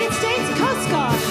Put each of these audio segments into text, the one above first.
United States Coast Guard.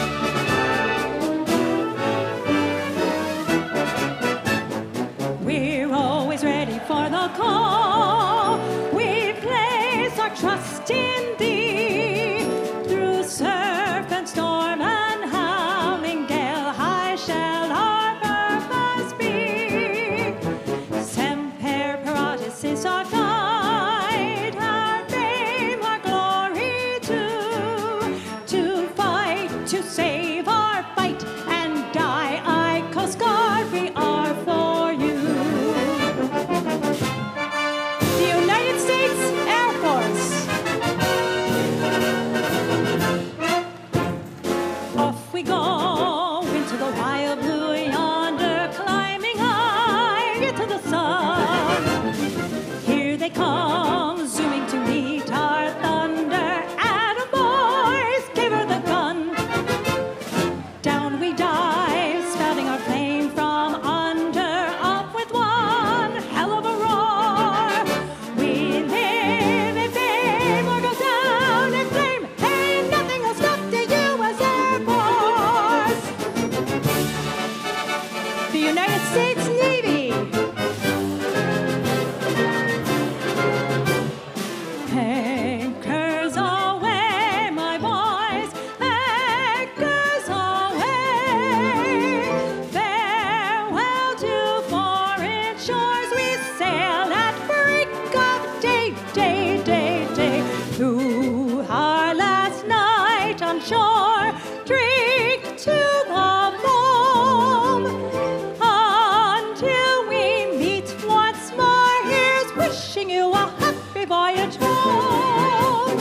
We're always ready for the call. We place our trust in thee. Through surf and storm and howling gale, high shall our purpose be. Semper Paratus is our guide, our fame, our glory too. To fight, to save our fight and die, I Coast Guard, we are for you. The United States Air Force. Off we go into the wild blue yonder, climbing high into the sun. Here they come, zooming to meet our thunder. Atom boys, give her the gun. Down we dive, spouting our flame from under. Up with one hell of a roar. We live in fame or go down in flame. Ain't nothing will stop the U.S. Air Force. The United States Navy. Anchors away, my boys, anchors away. Farewell to foreign shores, we sail at break of day, day, day, day. Through our last night on shore, drink to the foam. Until we meet once more, here's wishing you a happy voyage home.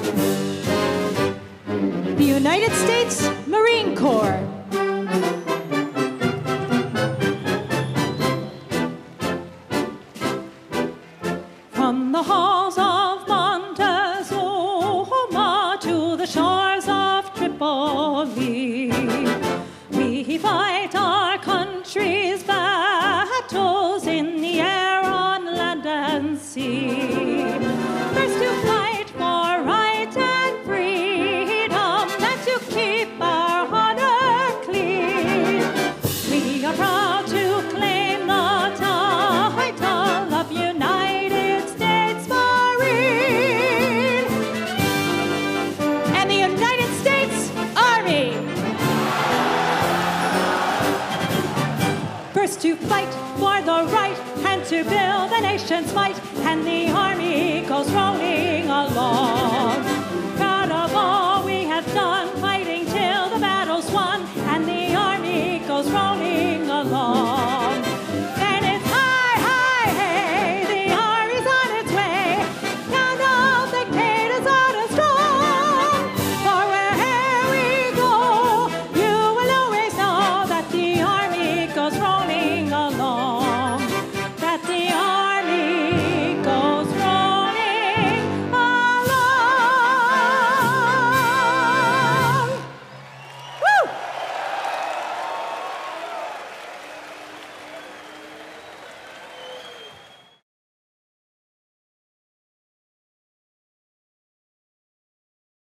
The United States Marine Corps. From the halls of Montezuma to the shores of Tripoli, we fight our country's battles in the air, on land and sea. First to fight for right and freedom, then to keep our honor clean. We are proud to claim the title of United States Marine and the United States Army. First to fight for the right and to build a nation's might, and the Army goes rolling along.